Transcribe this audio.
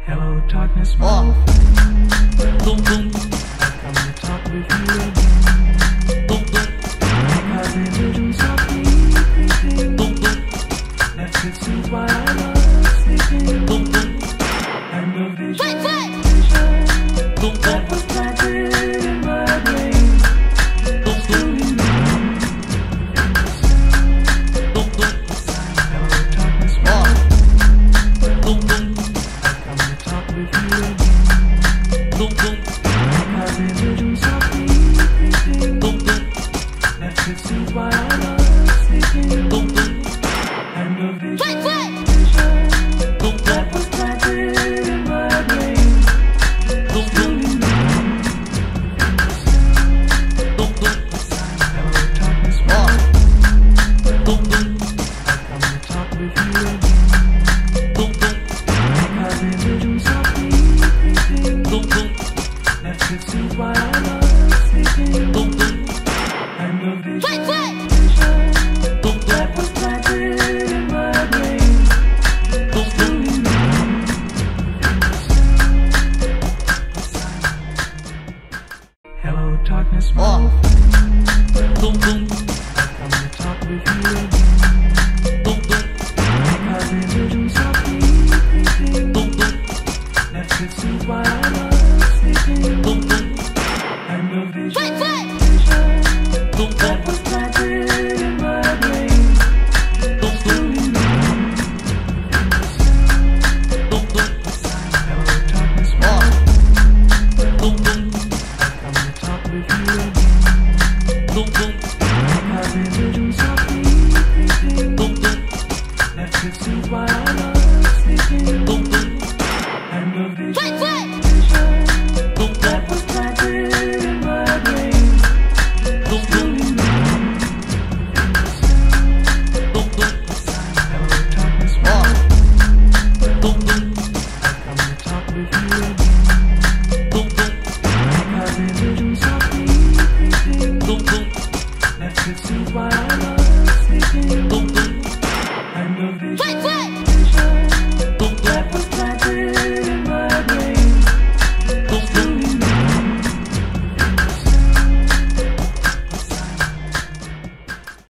Hello, darkness, my Oh. friend. Boom boom, I come to talk with you again. boom boom, I've been visions softly creeping. boom boom, Left it seems while I was sleeping. boom boom, And the vision boom that boom, was planted in my brain boom boom, boom boom, Hello, darkness, my oh. friend. Boom boom, I come to talk with you again. boom boom, I've been visions softly creeping. boom boom, Left it seems while I was sleeping. boom boom, And the vision boom that boom, was planted in my brain boom boom, boom boom, Hello, darkness, my oh. friend. Boom boom, I come to talk with you again. boom boom, I've been visions softly creeping. boom boom, Left it seems while I was sleeping. boom boom, And the vision boom boom, that was planted in my brain boom boom, Hello, darkness, my oh. friend. Boom boom, I come to talk with you again. boom boom, I've been visions softly creeping. boom boom, Left it seems while I was sleeping. boom boom, And the vision boom that boom, was planted in my brain boom boom, boom boom, Hello, darkness, my oh. friend. Boom boom, I come to talk with you again. boom boom, I've been visions softly creeping. boom boom, Left it seems while I was sleeping. boom boom, And the vision boom that boom, was planted in my brain boom boom, boom boom, Hello, darkness, my oh. friend. Boom boom, I come to talk with you again. boom boom, I've been visions softly